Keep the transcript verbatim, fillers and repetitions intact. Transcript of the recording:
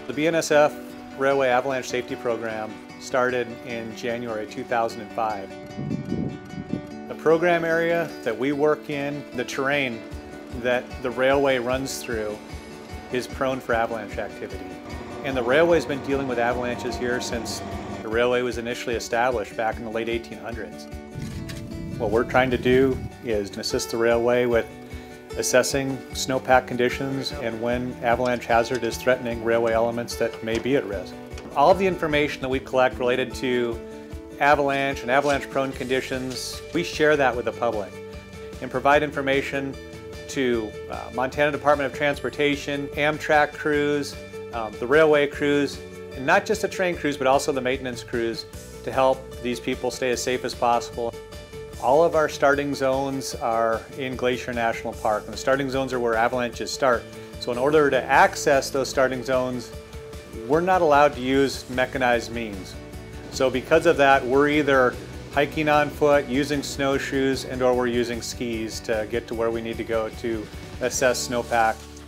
The B N S F Railway Avalanche Safety Program started in January two thousand five. The program area that we work in, the terrain that the railway runs through, is prone for avalanche activity. And the railway's been dealing with avalanches here since the railway was initially established back in the late eighteen hundreds. What we're trying to do is assist the railway with assessing snowpack conditions and when avalanche hazard is threatening railway elements that may be at risk. All of the information that we collect related to avalanche and avalanche-prone conditions, we share that with the public and provide information to uh, Montana Department of Transportation, Amtrak crews, um, the railway crews, and not just the train crews, but also the maintenance crews to help these people stay as safe as possible. All of our starting zones are in Glacier National Park, and the starting zones are where avalanches start. So in order to access those starting zones, we're not allowed to use mechanized means. So because of that, we're either hiking on foot, using snowshoes, and or we're using skis to get to where we need to go to assess snowpack